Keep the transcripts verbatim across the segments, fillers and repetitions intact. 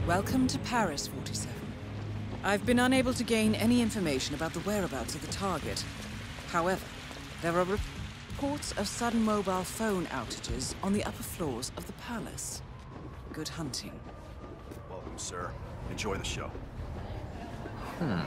Welcome to Paris, forty-seven. I've been unable to gain any information about the whereabouts of the target. However, there are reports of sudden mobile phone outages on the upper floors of the palace. Good hunting. Welcome, sir. Enjoy the show. Hmm.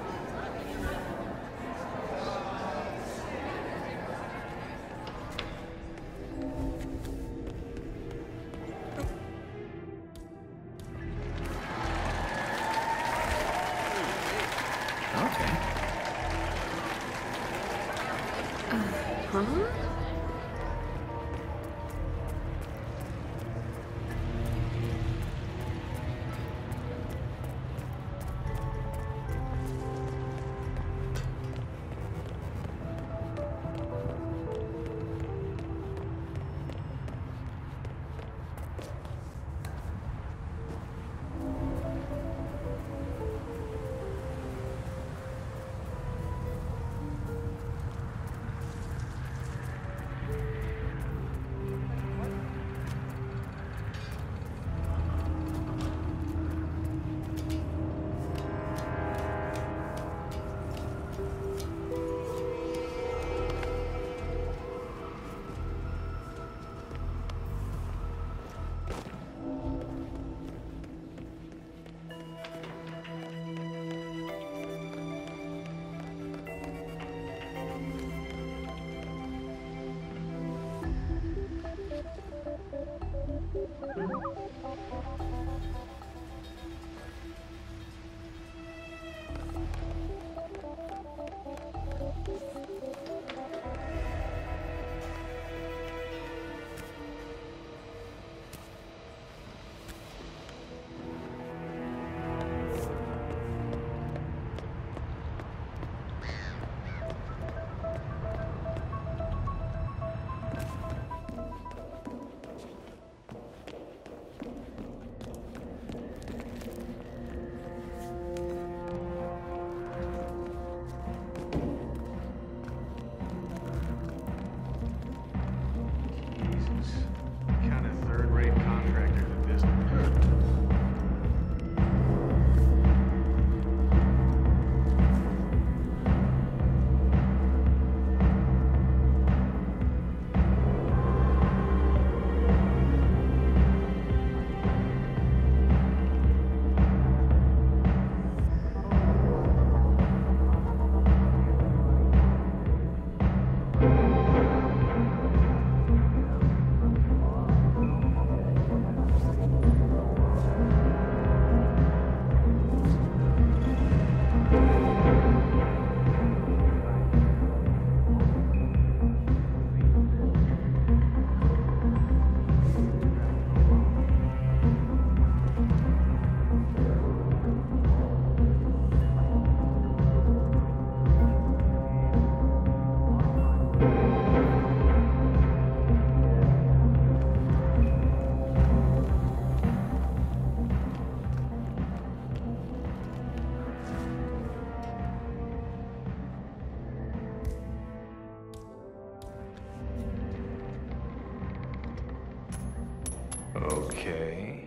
Okay.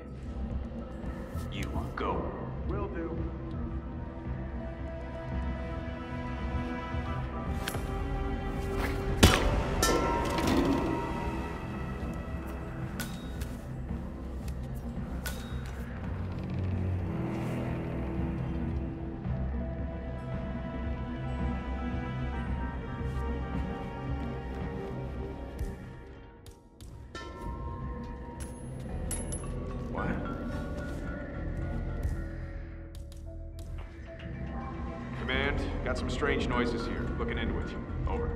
You go. Will do. Command, got some strange noises here. Looking into it. Over.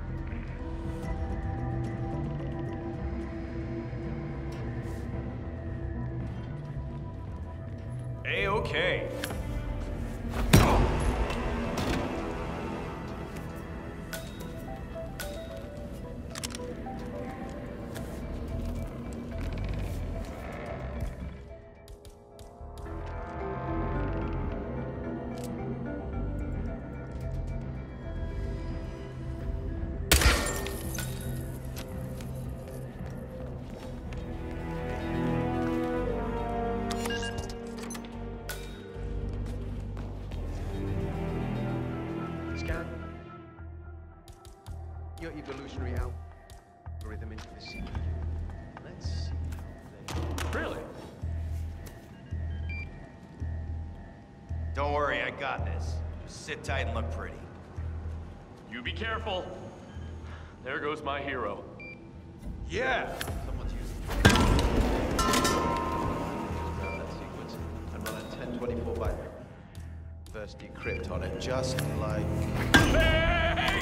A-okay. your evolutionary algorithm into the sea. Let's see how they... Really? Don't worry, I got this. Just sit tight and look pretty. You be careful. There goes my hero. Yeah! Someone's using that sequence and run a ten twenty-four byte reverse decrypt on it, just like... Hey!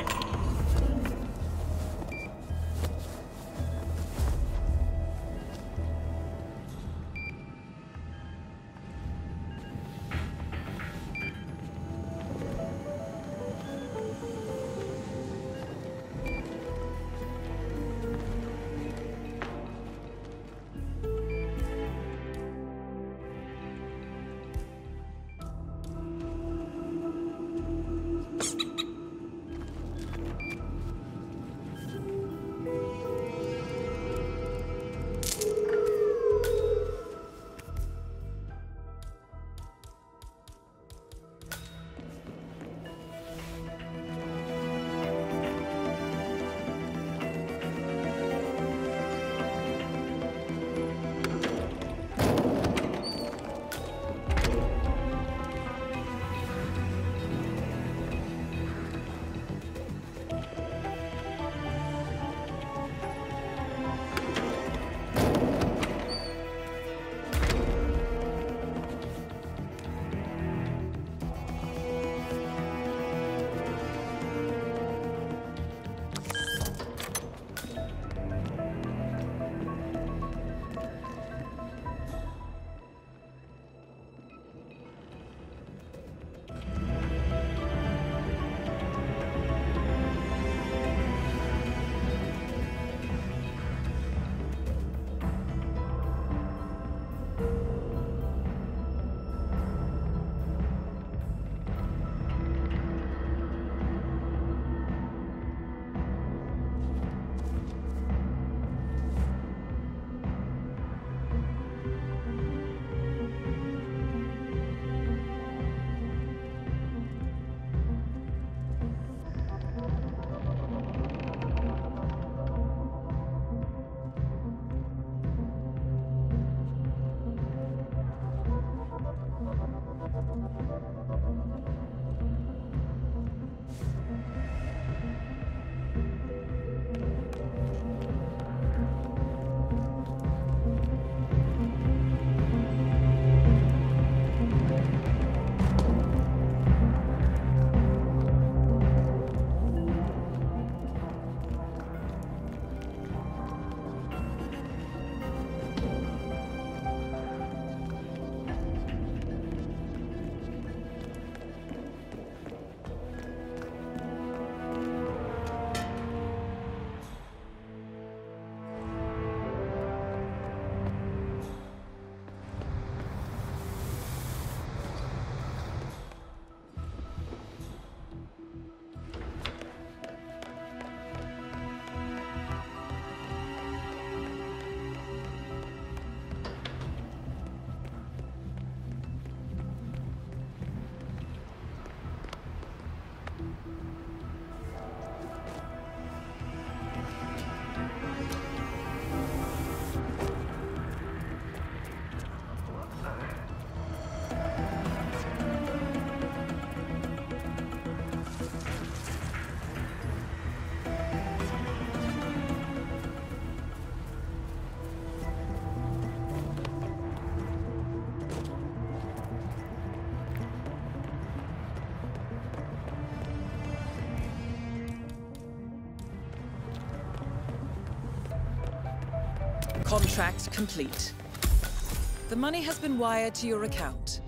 Contract complete. The money has been wired to your account.